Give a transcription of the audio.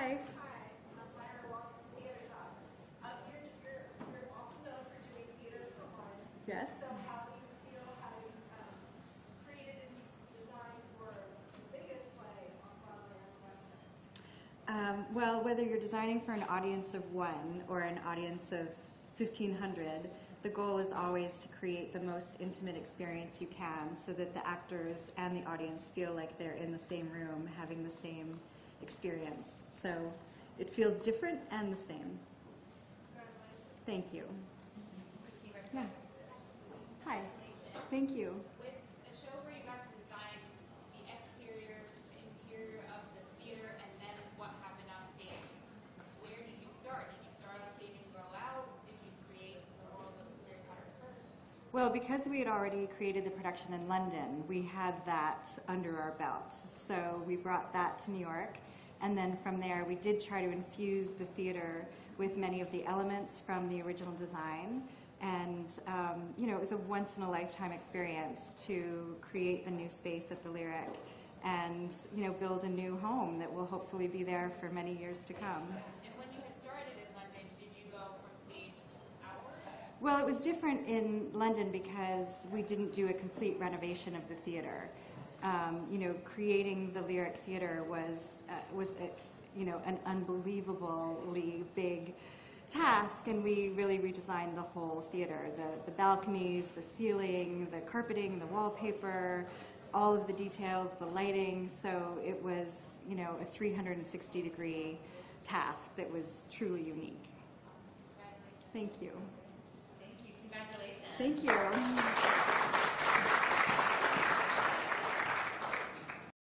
Hi. Hi, I'm Myra Walker from Theater Talk. You're also known for doing theater for one. Yes. So how do you feel having created and designed for the biggest play on Broadway and West End? Well, whether you're designing for an audience of one or an audience of 1,500, the goal is always to create the most intimate experience you can so that the actors and the audience feel like they're in the same room having the same experience. So it feels different and the same. Congratulations. Thank you. Christine, Yeah. Hi. Thank you. with a show where you got to design the exterior, the interior of the theater, and then what happened on stage, where did you start? Did you start on stage and grow out? Did you create the world of Harry Potter first? Well, because we had already created the production in London, we had that under our belt. So we brought that to New York. And then from there, we did try to infuse the theater with many of the elements from the original design. And, it was a once-in-a-lifetime experience to create the new space at the Lyric and, build a new home that will hopefully be there for many years to come. And when you had started in London, did you go from stage outward? Well, it was different in London because we didn't do a complete renovation of the theater. Creating the Lyric Theater was an unbelievably big task, and we really redesigned the whole theater, the balconies, the ceiling, the carpeting, the wallpaper, all of the details, the lighting. So it was, a 360-degree task that was truly unique. Thank you. Thank you. Congratulations. Thank you.